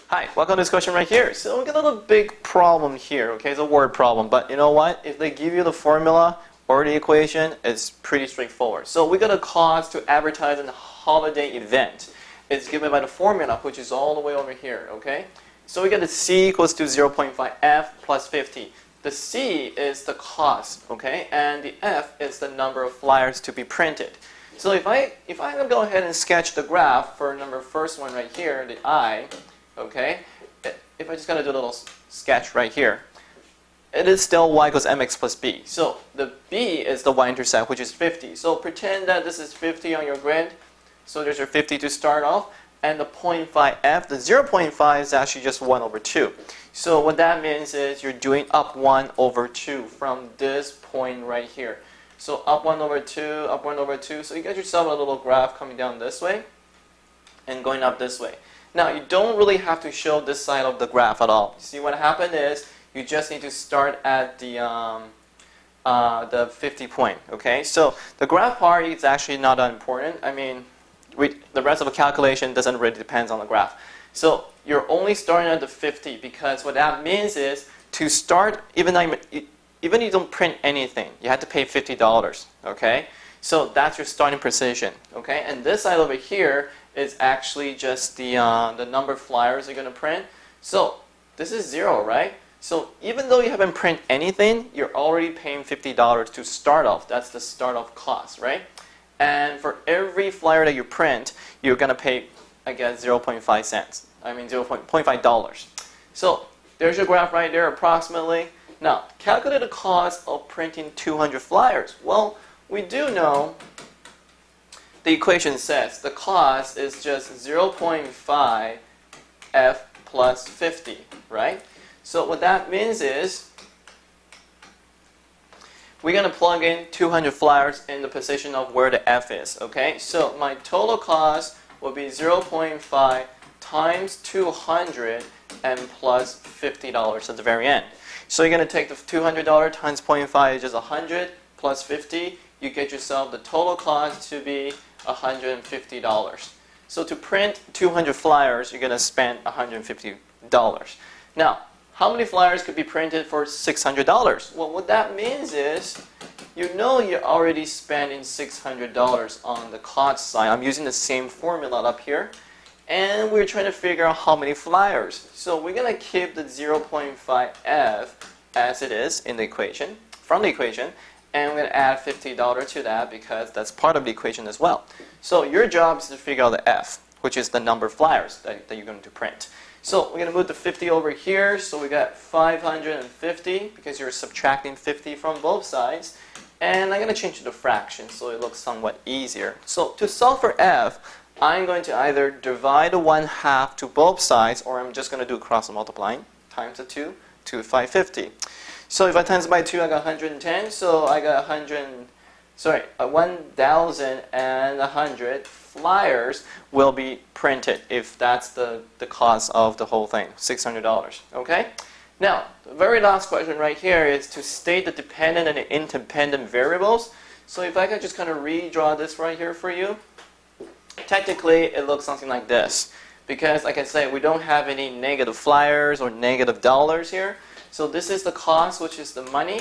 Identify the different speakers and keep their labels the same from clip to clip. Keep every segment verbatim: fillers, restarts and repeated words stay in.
Speaker 1: Hi, welcome to this question right here. So we got a little big problem here, okay? It's a word problem, but you know what? If they give you the formula or the equation, it's pretty straightforward. So we got a cost to advertise a holiday event. It's given by the formula, which is all the way over here, okay? So we got the C equals to zero point five F plus fifty. The C is the cost, okay? And the F is the number of flyers to be printed. So if I if I go ahead and sketch the graph for number first one right here, the I, okay, if I just gotta do a little sketch right here, it is still y equals mx plus b. So the b is the y-intercept, which is fifty. So pretend that this is fifty on your grid. So there's your fifty to start off, and the zero point five F, the zero point five is actually just one over two. So what that means is you're doing up one over two from this point right here. So up one over two, up one over two. So you get yourself a little graph coming down this way and going up this way. Now, you don't really have to show this side of the graph at all. See, what happened is you just need to start at the, um, uh, the fifty point, okay? So the graph part is actually not that important. I mean, we, the rest of the calculation doesn't really depend on the graph. So you're only starting at the fifty because what that means is to start, even though you, even if you don't print anything, you have to pay fifty dollars, okay? So that's your starting position, okay? And this side over here is actually just the, uh, the number of flyers you're going to print. So this is zero, right? So even though you haven't printed anything, you're already paying fifty dollars to start off. That's the start off cost, right? And for every flyer that you print, you're going to pay, I guess, zero point five cents. I mean, zero point five dollars. So there's your graph right there, approximately. Now, calculate the cost of printing two hundred flyers. Well, we do know the equation says the cost is just zero point five F plus fifty, right? So what that means is we're going to plug in two hundred flyers in the position of where the F is, okay? So my total cost will be zero point five times two hundred and plus fifty dollars at the very end. So you're going to take the two hundred dollars times zero point five, which is one hundred, plus fifty. You get yourself the total cost to be one hundred fifty dollars. So to print two hundred flyers, you're going to spend one hundred fifty dollars. Now, how many flyers could be printed for six hundred dollars? Well, what that means is you know you're already spending six hundred dollars on the cost side. I'm using the same formula up here. And we're trying to figure out how many flyers. So we're going to keep the zero point five F as it is in the equation, from the equation, and we're going to add fifty dollars to that because that's part of the equation as well. So your job is to figure out the F, which is the number of flyers that, that you're going to print. So we're going to move the fifty over here. So we got five hundred fifty because you're subtracting fifty from both sides. And I'm going to change it to fraction so it looks somewhat easier. So to solve for F, I'm going to either divide the one half to both sides, or I'm just going to do cross multiplying times the two to five hundred fifty. So if I times by two, I got one hundred ten. So I got one hundred, sorry, one thousand one hundred flyers will be printed if that's the the cost of the whole thing, six hundred dollars. Okay. Now the very last question right here is to state the dependent and the independent variables. So if I can just kind of redraw this right here for you. Technically, it looks something like this because, like I said, we don't have any negative flyers or negative dollars here. So this is the cost, which is the money,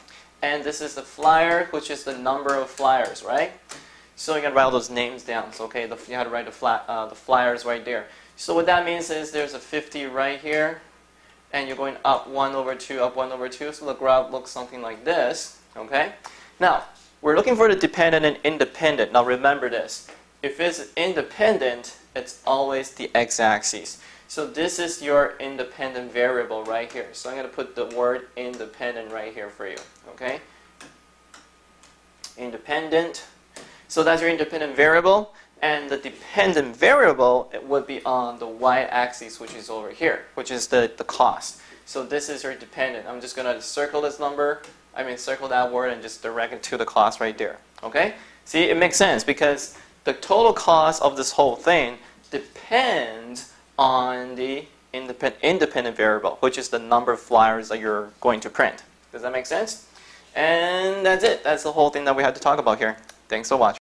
Speaker 1: and this is the flyer, which is the number of flyers, right? So you can write all those names down. So okay, the, you have to write the, flat, uh, the flyers right there. So what that means is there's a fifty right here, and you're going up one over two, up one over two. So the graph looks something like this. Okay. Now we're looking for the dependent and independent. Now remember this. If it's independent, it's always the x-axis. So this is your independent variable right here. So I'm going to put the word independent right here for you. Okay? Independent. So that's your independent variable. And the dependent variable, it would be on the y-axis, which is over here, which is the, the cost. So this is your dependent. I'm just going to circle this number, I mean circle that word and just direct it to the cost right there. Okay? See, it makes sense because the total cost of this whole thing depends on the independent, independent variable, which is the number of flyers that you're going to print. Does that make sense? And that's it. That's the whole thing that we had to talk about here. Thanks for watching.